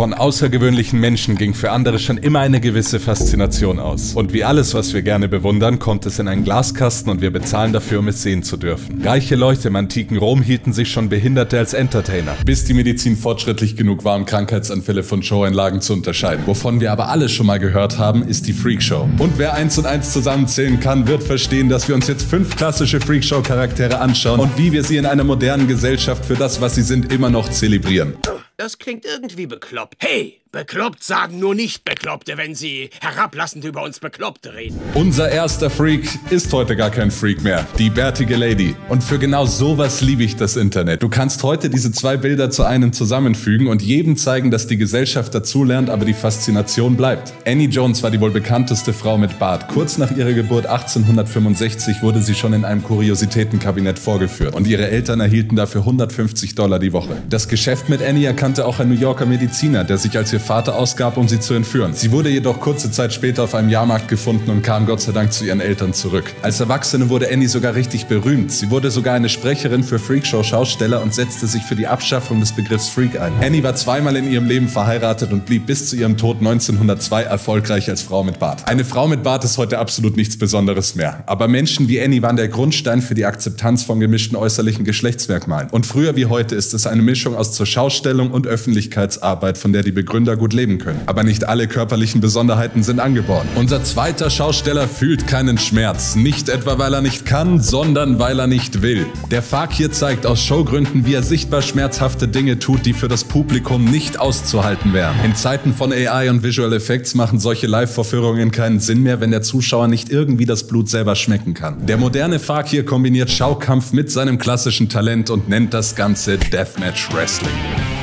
Von außergewöhnlichen Menschen ging für andere schon immer eine gewisse Faszination aus. Und wie alles, was wir gerne bewundern, kommt es in einen Glaskasten und wir bezahlen dafür, um es sehen zu dürfen. Reiche Leute im antiken Rom hielten sich schon Behinderte als Entertainer, bis die Medizin fortschrittlich genug war, um Krankheitsanfälle von Showeinlagen zu unterscheiden. Wovon wir aber alle schon mal gehört haben, ist die Freakshow. Und wer 1 und 1 zusammenzählen kann, wird verstehen, dass wir uns jetzt 5 klassische Freakshow-Charaktere anschauen und wie wir sie in einer modernen Gesellschaft für das, was sie sind, immer noch zelebrieren. Das klingt irgendwie bekloppt. Hey, bekloppt sagen nur nicht Bekloppte, wenn sie herablassend über uns Bekloppte reden. Unser erster Freak ist heute gar kein Freak mehr. Die bärtige Lady. Und für genau sowas liebe ich das Internet. Du kannst heute diese 2 Bilder zu einem zusammenfügen und jedem zeigen, dass die Gesellschaft dazulernt, aber die Faszination bleibt. Annie Jones war die wohl bekannteste Frau mit Bart. Kurz nach ihrer Geburt 1865 wurde sie schon in einem Kuriositätenkabinett vorgeführt. Und ihre Eltern erhielten dafür $150 die Woche. Das Geschäft mit Annie erkannte auch ein New Yorker Mediziner, der sich als ihr Vater ausgab, um sie zu entführen. Sie wurde jedoch kurze Zeit später auf einem Jahrmarkt gefunden und kam Gott sei Dank zu ihren Eltern zurück. Als Erwachsene wurde Annie sogar richtig berühmt. Sie wurde sogar eine Sprecherin für Freakshow-Schausteller und setzte sich für die Abschaffung des Begriffs Freak ein. Annie war 2-mal in ihrem Leben verheiratet und blieb bis zu ihrem Tod 1902 erfolgreich als Frau mit Bart. Eine Frau mit Bart ist heute absolut nichts Besonderes mehr. Aber Menschen wie Annie waren der Grundstein für die Akzeptanz von gemischten äußerlichen Geschlechtsmerkmalen. Und früher wie heute ist es eine Mischung aus Zurschaustellung und Öffentlichkeitsarbeit, von der die Begründer gut leben können. Aber nicht alle körperlichen Besonderheiten sind angeboren. Unser zweiter Schausteller fühlt keinen Schmerz. Nicht etwa, weil er nicht kann, sondern weil er nicht will. Der Fakir zeigt aus Showgründen, wie er sichtbar schmerzhafte Dinge tut, die für das Publikum nicht auszuhalten wären. In Zeiten von AI und Visual Effects machen solche Live-Vorführungen keinen Sinn mehr, wenn der Zuschauer nicht irgendwie das Blut selber schmecken kann. Der moderne Fakir kombiniert Schaukampf mit seinem klassischen Talent und nennt das Ganze Deathmatch Wrestling.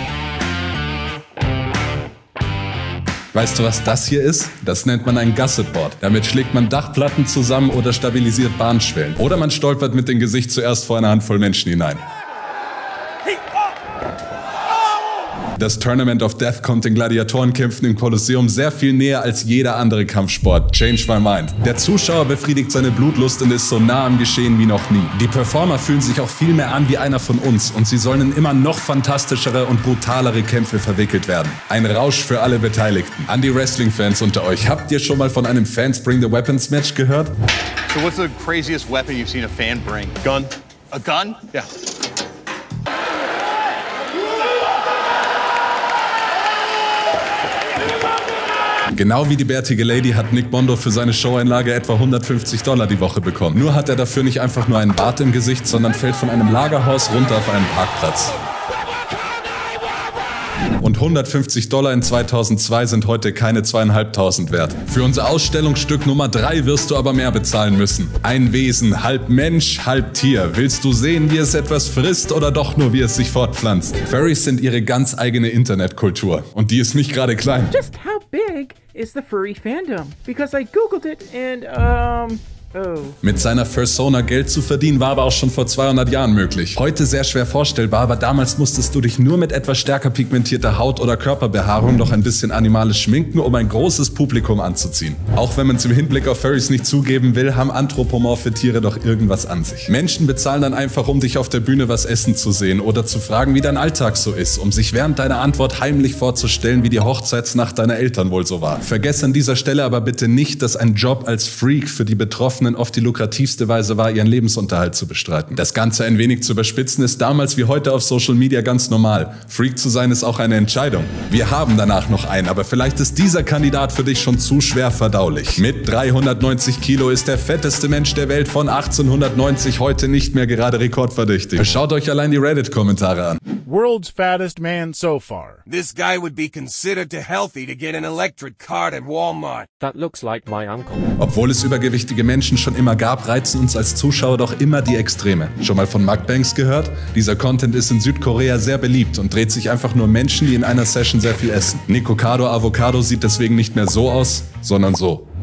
Weißt du, was das hier ist? Das nennt man ein Gussetboard. Damit schlägt man Dachplatten zusammen oder stabilisiert Bahnschwellen. Oder man stolpert mit dem Gesicht zuerst vor eine Handvoll Menschen hinein. Das Tournament of Death kommt den Gladiatorenkämpfen im Kolosseum sehr viel näher als jeder andere Kampfsport. Change my mind. Der Zuschauer befriedigt seine Blutlust und ist so nah am Geschehen wie noch nie. Die Performer fühlen sich auch viel mehr an wie einer von uns und sie sollen in immer noch fantastischere und brutalere Kämpfe verwickelt werden. Ein Rausch für alle Beteiligten. An die Wrestling-Fans unter euch, habt ihr schon mal von einem Fans Bring the Weapons Match gehört? So what's the craziest weapon you've seen a fan bring? Gun. A gun? Yeah. Genau wie die bärtige Lady hat Nick Mondo für seine Showeinlage etwa $150 die Woche bekommen. Nur hat er dafür nicht einfach nur einen Bart im Gesicht, sondern fällt von einem Lagerhaus runter auf einen Parkplatz. Und $150 in 2002 sind heute keine 2.500 wert. Für unser Ausstellungsstück Nummer 3 wirst du aber mehr bezahlen müssen. Ein Wesen, halb Mensch, halb Tier. Willst du sehen, wie es etwas frisst oder doch nur, wie es sich fortpflanzt? Furries sind ihre ganz eigene Internetkultur. Und die ist nicht gerade klein. Just how big is the furry fandom? Because I googled it and Mit seiner Fursona Geld zu verdienen war aber auch schon vor 200 Jahren möglich. Heute sehr schwer vorstellbar, aber damals musstest du dich nur mit etwas stärker pigmentierter Haut oder Körperbehaarung noch ein bisschen animalisch schminken, um ein großes Publikum anzuziehen. Auch wenn man es im Hinblick auf Furries nicht zugeben will, haben anthropomorphe Tiere doch irgendwas an sich. Menschen bezahlen dann einfach, um dich auf der Bühne was essen zu sehen oder zu fragen, wie dein Alltag so ist, um sich während deiner Antwort heimlich vorzustellen, wie die Hochzeitsnacht deiner Eltern wohl so war. Vergess an dieser Stelle aber bitte nicht, dass ein Job als Freak für die Betroffenen oft die lukrativste Weise war, ihren Lebensunterhalt zu bestreiten. Das Ganze ein wenig zu überspitzen ist damals wie heute auf Social Media ganz normal. Freak zu sein ist auch eine Entscheidung. Wir haben danach noch einen, aber vielleicht ist dieser Kandidat für dich schon zu schwer verdaulich. Mit 390 Kilo ist der fetteste Mensch der Welt von 1890 heute nicht mehr gerade rekordverdächtig. Schaut euch allein die Reddit-Kommentare an. World's fattest man so far. This guy would be considered too healthy to get an electric cart at Walmart. That looks like my uncle. Obwohl es übergewichtige Menschen schon immer gab, reizen uns als Zuschauer doch immer die Extreme. Schon mal von Mukbangs gehört? Dieser Content ist in Südkorea sehr beliebt und dreht sich einfach nur um Menschen, die in einer Session sehr viel essen. Nikocado Avocado sieht deswegen nicht mehr so aus, sondern so.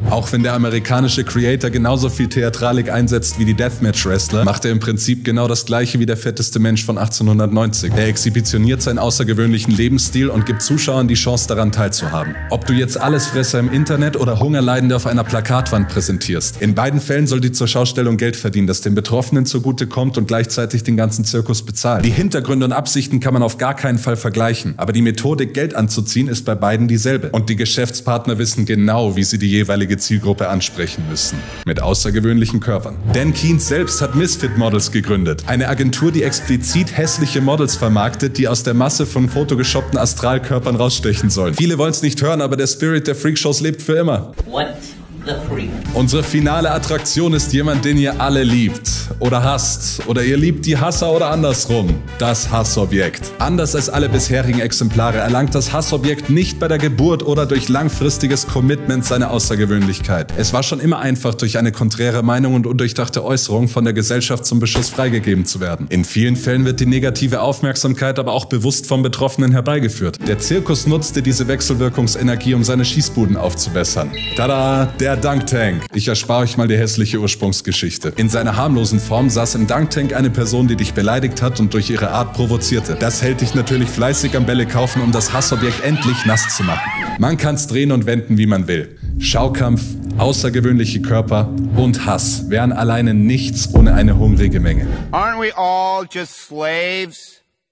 Auch wenn der amerikanische Creator genauso viel Theatralik einsetzt wie die Deathmatch-Wrestler, macht er im Prinzip genau das gleiche wie der fetteste Mensch von 1890. Er exhibitioniert seinen außergewöhnlichen Lebensstil und gibt Zuschauern die Chance daran teilzuhaben. Ob du jetzt Allesfresser im Internet oder Hungerleidende auf einer Plakatwand präsentierst. In beiden Fällen soll die Zurschaustellung Geld verdienen, das den Betroffenen zugute kommt und gleichzeitig den ganzen Zirkus bezahlt. Die Hintergründe und Absichten kann man auf gar keinen Fall vergleichen, aber die Methodik, Geld anzuziehen, ist bei beiden dieselbe. Und die Geschäftspartner wissen genau, wie sie die jeweilige Zielgruppe ansprechen müssen. Mit außergewöhnlichen Körpern. Dan Keynes selbst hat Misfit Models gegründet. Eine Agentur, die explizit hässliche Models vermarktet, die aus der Masse von photogeshoppten Astralkörpern rausstechen sollen. Viele wollen es nicht hören, aber der Spirit der Freakshows lebt für immer. What the freak? Unsere finale Attraktion ist jemand, den ihr alle liebt oder hasst. Oder ihr liebt die Hasser oder andersrum. Das Hassobjekt. Anders als alle bisherigen Exemplare erlangt das Hassobjekt nicht bei der Geburt oder durch langfristiges Commitment seine Außergewöhnlichkeit. Es war schon immer einfach, durch eine konträre Meinung und undurchdachte Äußerung von der Gesellschaft zum Beschuss freigegeben zu werden. In vielen Fällen wird die negative Aufmerksamkeit aber auch bewusst vom Betroffenen herbeigeführt. Der Zirkus nutzte diese Wechselwirkungsenergie, um seine Schießbuden aufzubessern. Tada, der Dunk Tank. Ich erspare euch mal die hässliche Ursprungsgeschichte. In seiner harmlosen Form saß im Dunk Tank eine Person, die dich beleidigt hat und durch ihre Art provozierte. Das hält dich natürlich fleißig am Bälle kaufen, um das Hassobjekt endlich nass zu machen. Man kann's drehen und wenden, wie man will. Schaukampf, außergewöhnliche Körper und Hass wären alleine nichts ohne eine hungrige Menge. Aren't we all just slaves?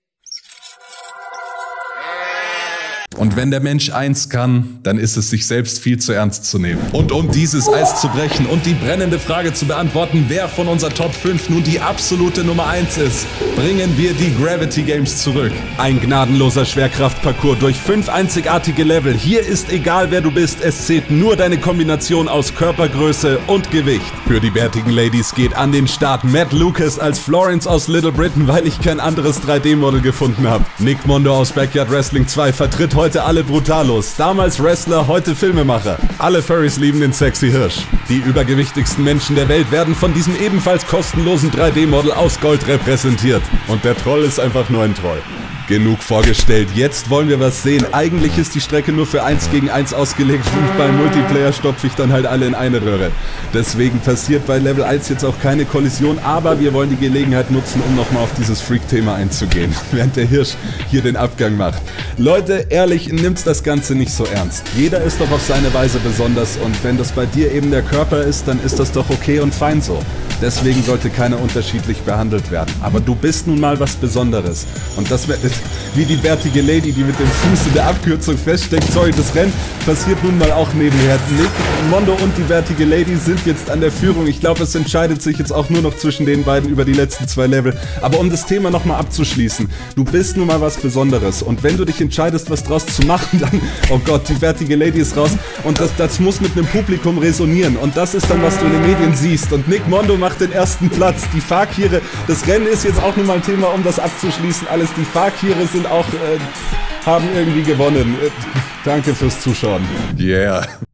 Und wenn der Mensch eins kann, dann ist es, sich selbst viel zu ernst zu nehmen. Und um dieses Eis zu brechen und die brennende Frage zu beantworten, wer von unserer Top 5 nun die absolute Nummer 1 ist, bringen wir die Gravity Games zurück. Ein gnadenloser Schwerkraftparcours durch 5 einzigartige Level. Hier ist egal, wer du bist, es zählt nur deine Kombination aus Körpergröße und Gewicht. Für die bärtigen Ladies geht an den Start Matt Lucas als Florence aus Little Britain, weil ich kein anderes 3D-Model gefunden habe. Nick Mondo aus Backyard Wrestling 2 vertritt heute alle Brutalos. Damals Wrestler, heute Filmemacher. Alle Furries lieben den sexy Hirsch. Die übergewichtigsten Menschen der Welt werden von diesem ebenfalls kostenlosen 3D-Model aus Gold repräsentiert. Und der Troll ist einfach nur ein Troll. Genug vorgestellt, jetzt wollen wir was sehen. Eigentlich ist die Strecke nur für 1 gegen 1 ausgelegt und beim Multiplayer stopfe ich dann halt alle in eine Röhre. Deswegen passiert bei Level 1 jetzt auch keine Kollision, aber wir wollen die Gelegenheit nutzen, um nochmal auf dieses Freak-Thema einzugehen, während der Hirsch hier den Abgang macht. Leute, ehrlich, nimmt's das Ganze nicht so ernst. Jeder ist doch auf seine Weise besonders und wenn das bei dir eben der Körper ist, dann ist das doch okay und fein so. Deswegen sollte keiner unterschiedlich behandelt werden. Aber du bist nun mal was Besonderes. Und das ist wie die bärtige Lady, die mit dem Fuß in der Abkürzung feststeckt. Sorry, das Rennen passiert nun mal auch nebenher. Nick, Mondo und die bärtige Lady sind jetzt an der Führung. Ich glaube, es entscheidet sich jetzt auch nur noch zwischen den beiden über die letzten 2 Level. Aber um das Thema nochmal abzuschließen, du bist nun mal was Besonderes. Und wenn du dich entscheidest, was draus zu machen, dann, oh Gott, die bärtige Lady ist raus. Und das muss mit einem Publikum resonieren. Und das ist dann, was du in den Medien siehst. Und Nick Mondo macht den ersten Platz. Die Fakire, das Rennen ist jetzt auch nochmal ein Thema, um das abzuschließen. Alles, die Fakire sind auch, haben irgendwie gewonnen. Danke fürs Zuschauen. Yeah.